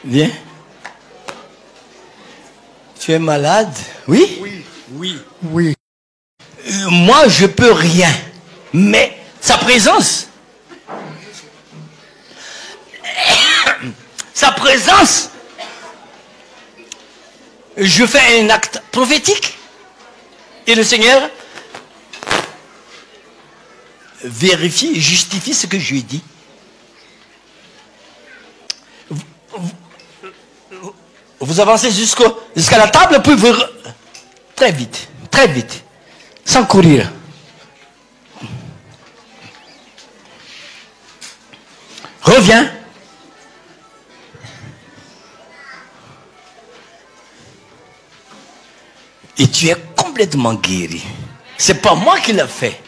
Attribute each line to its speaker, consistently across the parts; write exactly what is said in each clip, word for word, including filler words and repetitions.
Speaker 1: Viens. Tu es malade? Oui?
Speaker 2: Oui.
Speaker 1: Oui.
Speaker 2: Oui.
Speaker 1: Euh, moi, je peux rien. Mais sa présence, sa présence, je fais un acte prophétique. Et le Seigneur vérifie et justifie ce que je lui ai dit. Vous, vous, vous avancez jusqu'au, jusqu'à la table, puis vous... Très vite, très vite, sans courir. Reviens. Et tu es complètement guéri. C'est pas moi qui l'ai fait.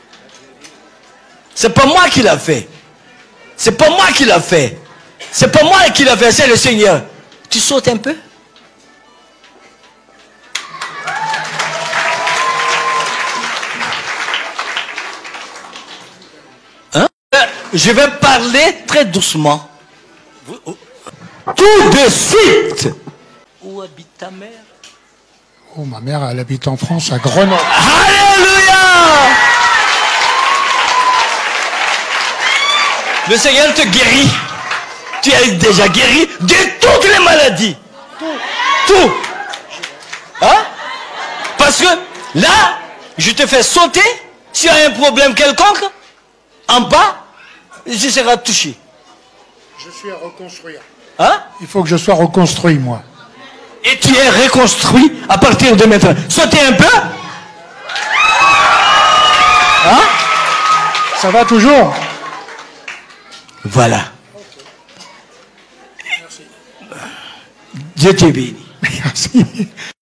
Speaker 1: C'est pas moi qui l'ai fait. C'est pas moi qui l'ai fait. C'est pas moi qui l'ai fait, c'est le Seigneur. Tu sautes un peu? Hein? Je vais parler très doucement. Tout de suite. Où habite ta mère?
Speaker 2: Oh, ma mère, elle habite en France, à Grenoble.
Speaker 1: Alléluia! Le Seigneur te guérit. Tu es déjà guéri de toutes les maladies. Tout. Tout. Hein? Parce que là, je te fais sauter. Si tu as un problème quelconque, en bas, je serai touché.
Speaker 2: Je suis à reconstruire.
Speaker 1: Hein?
Speaker 2: Il faut que je sois reconstruit, moi.
Speaker 1: Et tu es reconstruit à partir de maintenant. Sautez un peu. Hein?
Speaker 2: Ça va toujours?
Speaker 1: Voilà.
Speaker 2: Merci.
Speaker 1: Dieu te bénit.
Speaker 2: Merci.